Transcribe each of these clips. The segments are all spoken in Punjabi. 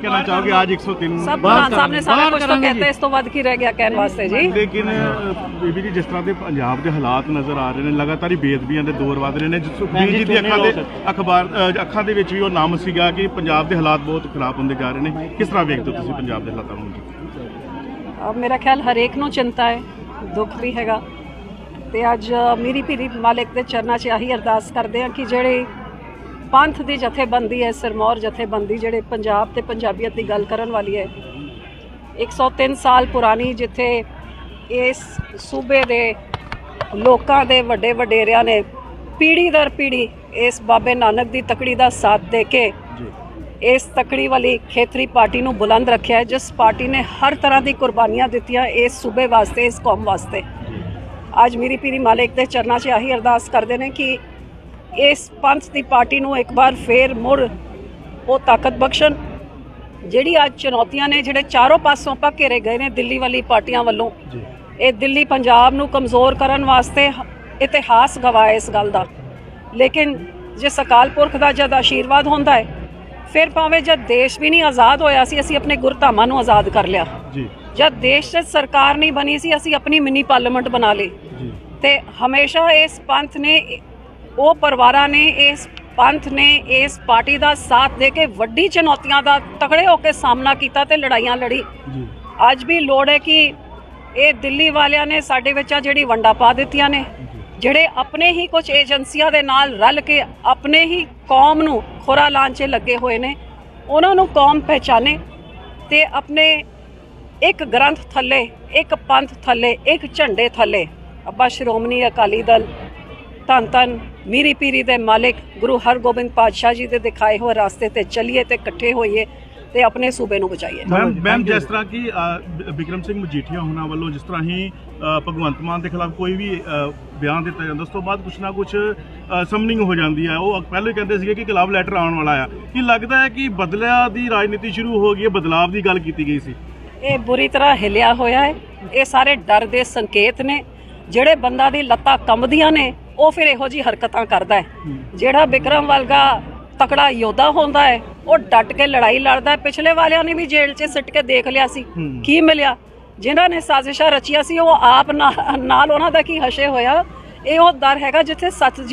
कहना चाहोगे आज 103 सब प्रधान साहब ने सारा कुछ तो कहते हैं, इस तो वध की रह गया कहने वास्ते जी। लेकिन बीबी जी जिस तरह के पंजाब के हालात नज़र आ रहे हैं, लगातार ही बेअदबियां दे दौर वध रहे हैं, बीबी जी दी अखां दे विच भी वो नाम सीगा कि पंजाब के हालात बहुत खराब होंदे जा रहे हैं। किस तरह वेखदे हो तुसीं पंजाब के हालातां नूं? अब मेरा ख्याल हरेक नूं चिंता है, दुख भी हैगा ते अज मीरी पीरी मालिक दे चरनां 'च आही अरदास करदे हां कि जेहड़े पंथ दी जथेबंदी है, सिरमौर जथेबंदी जेहड़े पंजाब ते पंजाबीयत की गल करन वाली है, 103 साल पुरानी, जिथे इस सूबे दे लोकां दे वड्डे वडेरियां ने पीढ़ी दर पीढ़ी इस बाबे नानक दी तकड़ी दा साथ दे के इस तकड़ी वाली खेतरी पार्टी नूं बुलंद रखिया है, जिस पार्टी ने हर तरह की कुर्बानियां दित्तियां इस सूबे वास्ते, इस कौम वास्ते। अज मीरी पीरी मालिक दे चरनां 'च आही अरदास करदे ने कि इस पंथ की पार्टी नूं एक बार फिर मुड़ वो ताकत बख्शण जिहड़ी अज चुनौतियां ने, जिहड़े चारों पासों पा घेरे गए ने दिल्ली वाली पार्टियां वल्लों, ये दिल्ली पंजाब नूं कमज़ोर करन वास्ते इतिहास गवाह इस गल दा। लेकिन जिस अकाल पुरख दा जद आशीर्वाद होंदा है, फिर भावें जब देश भी नहीं आज़ाद होया सी, असीं अपने गुरधामां नूं आज़ाद कर लिया। जब देश च सरकार नहीं बनी सी, असीं अपनी मिनी पार्लीमेंट बना ली। ते हमेशा इस पंथ ने, वो परिवारां ने, इस पंथ ने इस पार्टी का साथ दे के वड्डी चुनौतियां का तगड़े होकर सामना किया ते लड़ाइयां लड़ी। अज भी लोड़ है कि ये दिल्ली वालियां ने साडे विच जिहड़ी वंडा पा दित्तियां ने, जिहड़े अपने ही कुछ एजेंसियां दे नाल रल के अपने ही कौम नूं खुरा लाण च लगे हुए ने, उन्हां नूं कौम पहचाने ते अपने एक ग्रंथ थले, एक पंथ थले, एक झंडे थले अब्बा श्रोमणी अकाली दल धन धन मीरी पीरी दे मालिक गुरु हरगोबिंद पातशाह जी दे दिखाए हुए रास्ते ते चलिए ते इकट्ठे होइए ते अपने सूबे नूं बचाइए। मैम जिस तरह की बिक्रम सिंह मजीठिया होना वालों जिस तरह ही भगवंत मान के खिलाफ कोई भी बयान दिता जाता, उस तो बाद कुछ ना कुछ समनिंग हो जाती है। वो पहले कहते थे कि खिलाफ लैटर आने वाला है, कि लगता है कि बदलिया की राजनीति शुरू हो गई है, बदलाव की गल की गई सी। ये बुरी तरह हिलिया होया है, ये सारे डर के संकेत ने। ਜਿਹੜੇ ਬੰਦਾ ਦੀ ਲੱਤਾਂ ਕੰਬਦੀਆਂ ਨੇ ਉਹ ਫਿਰ ਇਹੋ ਜੀ ਹਰਕਤਾਂ ਕਰਦਾ ਹੈ। ਜਿਹੜਾ ਵਿਕਰਮ ਵਰਗਾ ਤਕੜਾ ਯੋਧਾ ਹੁੰਦਾ ਹੈ ਉਹ ਡਟ ਕੇ ਲੜਾਈ ਲੜਦਾ ਹੈ। ਪਿਛਲੇ ਵਾਲਿਆਂ ਨੇ ਵੀ ਜੇਲ੍ਹ 'ਚ ਸਿੱਟ ਕੇ ਦੇਖ ਲਿਆ ਸੀ ਕੀ ਮਿਲਿਆ। ਜਿਨ੍ਹਾਂ ਨੇ ਸਾਜ਼ਿਸ਼ਾਂ ਰਚੀਆਂ ਸੀ ਉਹ ਆਪ ਨਾਲ ਉਹਨਾਂ ਦਾ ਕੀ ਹਸ਼ੇ ਹੋਇਆ। ਇਹ ਉਹ ਦਰ ਹੈਗਾ ਜਿੱਥੇ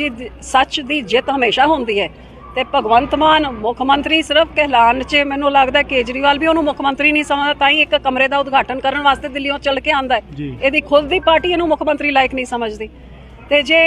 ਸੱਚ ਦੀ ਜਿੱਤ ਹਮੇਸ਼ਾ ਹੁੰਦੀ ਹੈ। ਤੇ ਭਗਵੰਤ ਮਾਨ ਮੁੱਖ ਮੰਤਰੀ ਸਿਰਫ ਕਹਿਲਾਨ 'ਚ ਮੈਨੂੰ ਲੱਗਦਾ ਕੇਜਰੀਵਾਲ ਵੀ ਉਹਨੂੰ ਮੁੱਖ ਮੰਤਰੀ ਨਹੀਂ ਸਮਝਦਾ, ਤਾਂ ਹੀ ਇੱਕ ਕਮਰੇ ਦਾ ਉਦਘਾਟਨ ਕਰਨ ਵਾਸਤੇ ਦਿੱਲੀੋਂ ਚੱਲ ਕੇ ਆਂਦਾ ਹੈ। ਇਹਦੀ ਖੁਦ ਦੀ ਪਾਰਟੀ ਇਹਨੂੰ ਮੁੱਖ ਮੰਤਰੀ ਲਾਇਕ ਨਹੀਂ ਸਮਝਦੀ। ਤੇ ਜੇ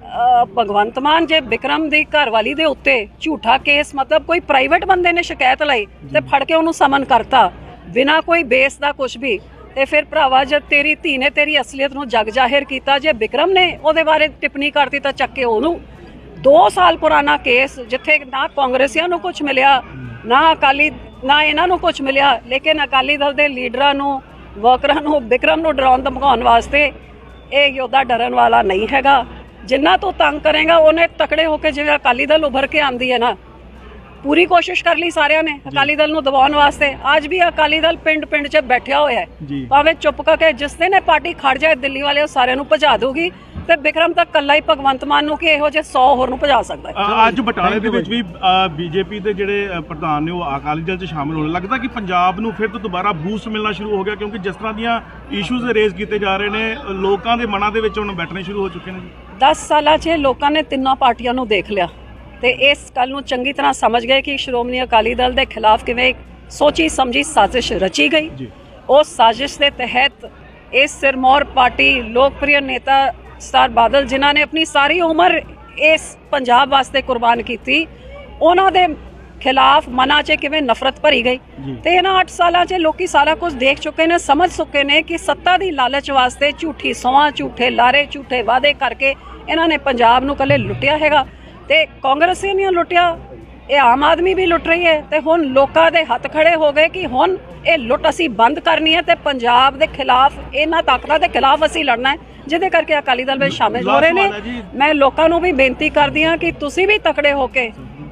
ਭਗਵੰਤ ਮਾਨ ਜੇ ਵਿਕਰਮ ਦੀ ਘਰਵਾਲੀ ਦੇ ਉੱਤੇ ਝੂਠਾ ਕੇਸ, ਮਤਲਬ ਕੋਈ ਪ੍ਰਾਈਵੇਟ ਬੰਦੇ ਨੇ ਸ਼ਿਕਾਇਤ ਲਈ ਤੇ ਫੜ ਕੇ ਉਹਨੂੰ ਸਮਨ ਕਰਤਾ ਬਿਨਾਂ ਕੋਈ ਬੇਸ ਦਾ ਕੁਝ ਵੀ, ਤੇ ਫਿਰ ਭਰਾਵਾ ਜਦ ਤੇਰੀ ਧੀ ਨੇ ਤੇਰੀ ਅਸਲੀਅਤ ਨੂੰ ਜਗ ਜ਼ਾਹਿਰ ਕੀਤਾ, ਜੇ ਵਿਕਰਮ ਨੇ ਉਹਦੇ ਬਾਰੇ ਟਿੱਪਣੀ ਕਰਤੀ ਤਾਂ ਚੱਕ ਕੇ ਉਹਨੂੰ 2 साल पुराना केस जिथे ना कांग्रेसियां नूं कुछ मिलिया, ना अकाली, ना इन्हां नूं कुछ मिलिया, लेकिन अकाली दल दे लीडरां नूं, वर्करां नूं, विक्रम नूं डराउण धमकाउण वास्ते ये योद्धा डरन वाला नहीं हैगा। जिन्ना तू तंग करेगा उन्हें तकड़े होकर, जिवें अकाली दल उभर के आंदी है ना, पूरी कोशिश कर ली सारिਆਂ ने अकाली दल नूं दबाउण वास्ते। अज भी अकाली दल पिंड पिंड 'च बैठा होया है, भावें चुप करके जिस दिन पार्टी खड़ जाए दिल्ली वाले सारिਆਂ ਨੂੰ ਭਜਾ ਦੂਗੀ। ਤੇ ਵਿਕਰਮ ਤਾਂ ਕੱਲਾ ਹੀ ਭਗਵੰਤ ਮਾਨ ਨੂੰ ਕਿ ਇਹੋ ਜਿਹੇ 100 ਹੋਰ ਨੂੰ ਭਜਾ ਸਕਦਾ ਹੈ। ਅੱਜ ਬਟਾਲੇ ਦੇ ਵਿੱਚ ਵੀ ਬੀਜੇਪੀ ਦੇ ਜਿਹੜੇ ਪ੍ਰਧਾਨ ਨੇ ਉਹ ਅਕਾਲੀ ਦਲ 'ਚ ਸ਼ਾਮਿਲ ਹੋਣ ਲੱਗਦਾ ਕਿ ਪੰਜਾਬ ਨੂੰ ਫਿਰ ਤੋਂ ਦੁਬਾਰਾ ਬੂਸਟ ਮਿਲਣਾ ਸ਼ੁਰੂ ਹੋ ਗਿਆ, ਕਿਉਂਕਿ ਜਿਸ ਤਰ੍ਹਾਂ ਦੀਆਂ ਇਸ਼ੂਜ਼ ਰੇਜ਼ ਕੀਤੇ ਜਾ ਰਹੇ ਨੇ ਲੋਕਾਂ ਦੇ ਮਨਾਂ ਦੇ ਵਿੱਚ ਹੁਣ ਬੈਠਣੇ ਸ਼ੁਰੂ ਹੋ ਚੁੱਕੇ ਨੇ। 10 ਸਾਲਾਂ 'ਚ ਲੋਕਾਂ ਨੇ ਤਿੰਨਾਂ ਪਾਰਟੀਆਂ ਨੂੰ ਦੇਖ ਲਿਆ ਤੇ ਇਸ ਗੱਲ ਨੂੰ ਚੰਗੀ ਤਰ੍ਹਾਂ ਸਮਝ ਗਏ ਕਿ ਸ਼੍ਰੋਮਣੀ ਅਕਾਲੀ ਦਲ ਦੇ ਖਿਲਾਫ ਕਿਵੇਂ ਸੋਚੀ ਸਮਝੀ ਸਾਜ਼ਿਸ਼ ਰਚੀ ਗਈ। ਉਸ ਸਾਜ਼ਿਸ਼ ਦੇ ਤਹਿਤ ਇਸ ਸਿਰਮੌਰ ਪਾਰਟੀ ਲੋਕਪ੍ਰਿय नेता ਸਰ ਬਾਦਲ ਜਿਨ੍ਹਾਂ ਨੇ ਆਪਣੀ ਸਾਰੀ ਉਮਰ ਇਸ ਪੰਜਾਬ ਵਾਸਤੇ ਕੁਰਬਾਨ ਕੀਤੀ, ਉਹਨਾਂ ਦੇ ਖਿਲਾਫ ਮਨਾਂ 'ਚ ਕਿਵੇਂ ਨਫ਼ਰਤ ਭਰੀ ਗਈ। ਤੇ ਇਹਨਾਂ 8 ਸਾਲਾਂ 'ਚ ਲੋਕੀ ਸਾਰਾ ਕੁਝ ਦੇਖ ਚੁੱਕੇ ਨੇ, ਸਮਝ ਚੁੱਕੇ ਨੇ ਕਿ ਸੱਤਾ ਦੀ ਲਾਲਚ ਵਾਸਤੇ ਝੂਠੀ ਸੌਂਹਾਂ, ਝੂਠੇ ਲਾਰੇ, ਝੂਠੇ ਵਾਅਦੇ ਕਰਕੇ ਇਹਨਾਂ ਨੇ ਪੰਜਾਬ ਨੂੰ ਇਕੱਲੇ ਲੁੱਟਿਆ ਹੈਗਾ। ਤੇ ਕਾਂਗਰਸ ਨੇ ਲੁੱਟਿਆ, ਇਹ ਆਮ ਆਦਮੀ ਵੀ ਲੁੱਟ ਰਹੀ ਹੈ। ਤੇ ਹੁਣ ਲੋਕਾਂ ਦੇ ਹੱਥ ਖੜੇ ਹੋ ਗਏ ਕਿ ਹੁਣ ਇਹ ਲੁੱਟ ਅਸੀਂ ਬੰਦ ਕਰਨੀ ਹੈ ਤੇ ਪੰਜਾਬ ਦੇ ਖਿਲਾਫ, ਇਹਨਾਂ ਤਾਕਤਾਂ ਦੇ ਖਿਲਾਫ ਅਸੀਂ ਲੜਨਾ ਹੈ, ਜਿਹਦੇ ਕਰਕੇ ਅਕਾਲੀ ਦਲ ਵਿੱਚ ਸ਼ਾਮਿਲ ਹੋ ਰਹੇ ਨੇ। ਮੈਂ ਲੋਕਾਂ ਨੂੰ ਵੀ ਬੇਨਤੀ ਕਰਦੀ ਹਾਂ ਕਿ ਤੁਸੀਂ ਵੀ ਤਕੜੇ ਹੋ ਕੇ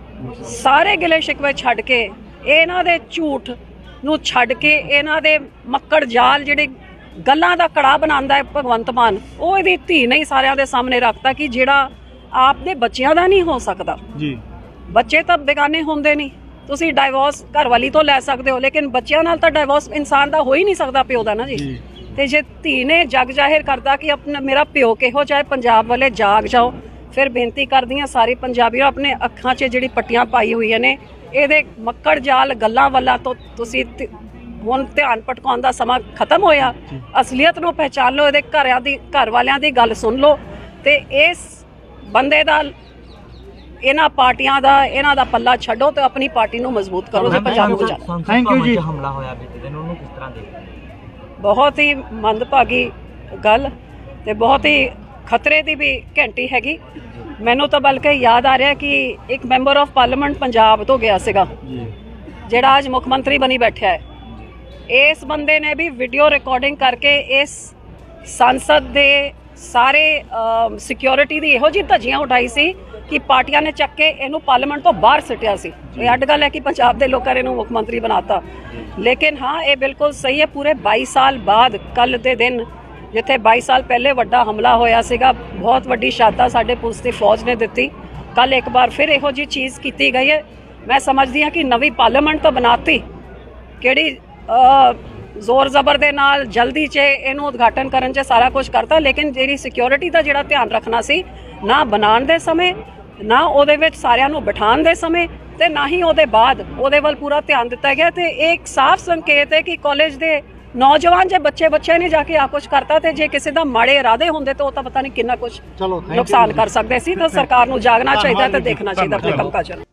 ਸਾਰੇ ਗਿਲੇ ਸ਼ਿਕਵੇ ਛੱਡ ਕੇ, ਇਹਨਾਂ ਦੇ ਝੂਠ ਨੂੰ ਛੱਡ ਕੇ, ਇਹਨਾਂ ਦੇ ਮੱਕੜ ਜਾਲ ਜਿਹੜੇ ਗੱਲਾਂ ਦਾ ਕੜਾ ਬਣਾਉਂਦਾ ਹੈ ਭਗਵੰਤ ਮਾਨ, ਉਹ ਇਹਦੀ ਧੀ ਨਹੀਂ ਸਾਰਿਆਂ ਦੇ ਸਾਹਮਣੇ ਰੱਖਤਾ ਕਿ ਜਿਹੜਾ ਆਪ ਦੇ ਬੱਚਿਆਂ ਦਾ ਨਹੀਂ ਹੋ ਸਕਦਾ। ਬੱਚੇ ਤਾਂ ਬੇਗਾਨੇ ਹੁੰਦੇ ਨਹੀਂ, ਤੁਸੀਂ ਡਾਈਵੋਰਸ ਘਰਵਾਲੀ ਤੋਂ ਲੈ ਸਕਦੇ ਹੋ, ਲੇਕਿਨ ਬੱਚਿਆਂ ਨਾਲ ਤਾਂ ਡਾਈਵੋਰਸ ਇਨਸਾਨ ਦਾ ਹੋ ਹੀ ਨਹੀਂ ਸਕਦਾ ਪਿਓ ਦਾ ਨਾ ਜੀ। ਤੇ ਜੇ ਧੀ ਨੇ ਜਗ ਜ਼ਾਹਿਰ ਕਰਦਾ ਕਿ ਆਪਣਾ ਮੇਰਾ ਪਿਓ ਕਿਹੋ ਜਿਹਾ, ਪੰਜਾਬ ਵਾਲੇ ਜਾਗ ਜਾਓ। ਫਿਰ ਬੇਨਤੀ ਕਰਦੀ ਹਾਂ ਸਾਰੇ ਪੰਜਾਬੀਓ, ਆਪਣੇ ਅੱਖਾਂ 'ਚ ਜਿਹੜੀ ਪੱਟੀਆਂ ਪਾਈ ਹੋਈਆਂ ਨੇ, ਇਹਦੇ ਮੱਕੜ ਜਾਲ ਗੱਲਾਂ ਵੱਲਾਂ ਤੋਂ ਤੁਸੀਂ ਹੁਣ ਧਿਆਨ ਭਟਕਾਉਣ ਦਾ ਸਮਾਂ ਖਤਮ ਹੋਇਆ। ਅਸਲੀਅਤ ਨੂੰ ਪਹਿਚਾਨ ਲਓ, ਇਹਦੇ ਘਰ ਵਾਲਿਆਂ ਦੀ ਗੱਲ ਸੁਣ ਲਓ ਤੇ ਇਸ ਬੰਦੇ ਦਾ, ਇਹਨਾਂ ਪਾਰਟੀਆਂ ਦਾ, ਇਹਨਾਂ ਦਾ ਪੱਲਾ ਛੱਡੋ ਤੇ ਆਪਣੀ ਪਾਰਟੀ ਨੂੰ ਮਜ਼ਬੂਤ ਕਰੋ ਤੇ ਪੰਜਾਬ ਨੂੰ ਬਚਾਓ। ਥੈਂਕ ਯੂ ਜੀ। ਹਮਲਾ ਹੋਇਆ ਬੀਤੇ ਦਿਨ, ਉਹਨੂੰ ਕਿਸ ਤਰ੍ਹਾਂ ਦੇਖਦੇ? ਬਹੁਤ ਹੀ ਮੰਦਭਾਗੀ ਗੱਲ ਤੇ ਬਹੁਤ ਹੀ ਖਤਰੇ ਦੀ ਵੀ ਘੰਟੀ ਹੈਗੀ। ਮੈਨੂੰ ਤਾਂ ਬਲਕਿ ਯਾਦ ਆ ਰਿਹਾ ਕਿ ਇੱਕ ਮੈਂਬਰ ਆਫ ਪਾਰਲੀਮੈਂਟ ਪੰਜਾਬ ਤੋਂ ਗਿਆ ਸੀਗਾ, ਜਿਹੜਾ ਅੱਜ ਮੁੱਖ ਮੰਤਰੀ ਬਣੀ ਬੈਠਾ ਹੈ। ਇਸ ਬੰਦੇ ਨੇ ਵੀ ਵੀਡੀਓ ਰਿਕਾਰਡਿੰਗ ਕਰਕੇ ਇਸ ਸੰਸਦ ਦੇ ਸਾਰੇ ਸਿਕਿਉਰਿਟੀ ਦੀ ਇਹੋ ਜਿਹੀ ਧੱਜੀਆਂ ਉਠਾਈ ਸੀ ਕਿ ਪਾਰਟੀਆਂ ਨੇ ਚੱਕ ਕੇ ਇਹਨੂੰ ਪਾਰਲੀਮੈਂਟ ਤੋਂ ਬਾਹਰ ਸਿੱਟਿਆ ਸੀ। ਇਹ ਅੱਡ ਗੱਲ ਹੈ ਕਿ ਪੰਜਾਬ ਦੇ ਲੋਕਾਂ ਨੇ ਇਹਨੂੰ ਮੁੱਖ ਮੰਤਰੀ ਬਣਾਤਾ, ਲੇਕਿਨ ਹਾਂ ਇਹ ਬਿਲਕੁਲ ਸਹੀ ਹੈ। ਪੂਰੇ 22 ਸਾਲ ਬਾਅਦ ਕੱਲ ਦੇ ਦਿਨ, ਜਿੱਥੇ 22 ਸਾਲ ਪਹਿਲੇ ਵੱਡਾ ਹਮਲਾ ਹੋਇਆ ਸੀਗਾ, ਬਹੁਤ ਵੱਡੀ ਸ਼ਹਾਦਤ ਸਾਡੇ ਪੁਲਿਸ ਦੀ ਫੌਜ ਨੇ ਦਿੱਤੀ, ਕੱਲ ਇੱਕ ਵਾਰ ਫਿਰ ਇਹੋ ਜਿਹੀ ਚੀਜ਼ ਕੀਤੀ ਗਈ ਹੈ। ਮੈਂ ਸਮਝਦੀ ਹਾਂ ਕਿ ਨਵੀਂ ਪਾਰਲੀਮੈਂਟ ਤਾਂ ਬਣਾਤੀ, ਕਿਹੜੀ ਜ਼ੋਰ ਜ਼ਬਰ ਦੇ ਨਾਲ ਜਲਦੀ 'ਚ ਇਹਨੂੰ ਉਦਘਾਟਨ ਕਰਨ 'ਚ ਸਾਰਾ ਕੁਝ ਕਰਤਾ, ਲੇਕਿਨ ਜਿਹੜੀ ਸਿਕਿਉਰਿਟੀ ਦਾ ਜਿਹੜਾ ਧਿਆਨ ਰੱਖਣਾ ਸੀ, ਨਾ ਬਣਾਉਣ ਦੇ ਸਮੇਂ, ਨਾ ਉਹਦੇ ਵਿੱਚ ਸਾਰਿਆਂ ਨੂੰ ਬਿਠਾਉਣ ਦੇ ਸਮੇਂ, ਤੇ ਨਾ ਹੀ ਉਹਦੇ ਬਾਅਦ ਉਹਦੇ ਵੱਲ ਪੂਰਾ ਧਿਆਨ ਦਿੱਤਾ ਗਿਆ। ਤੇ ਇਹ ਇੱਕ ਸਾਫ਼ ਸੰਕੇਤ ਹੈ ਕਿ ਕਾਲਜ ਦੇ ਨੌਜਵਾਨ ਜੇ ਬੱਚੇ ਨੇ ਜਾ ਕੇ ਆ ਕੁਝ ਕਰਤਾ, ਤੇ ਜੇ ਕਿਸੇ ਦਾ ਮਾੜੇ ਇਰਾਦੇ ਹੁੰਦੇ ਤਾਂ ਉਹ ਤਾਂ ਪਤਾ ਨਹੀਂ ਕਿੰਨਾ ਕੁਝ ਨੁਕਸਾਨ ਕਰ ਸਕਦੇ ਸੀ। ਤਾਂ ਸਰਕਾਰ ਨੂੰ ਜਾਗਣਾ ਚਾਹੀਦਾ ਤੇ ਦੇਖਣਾ ਚਾਹੀਦਾ ਆਪਣੇ ਕੰਮਕਾਜ।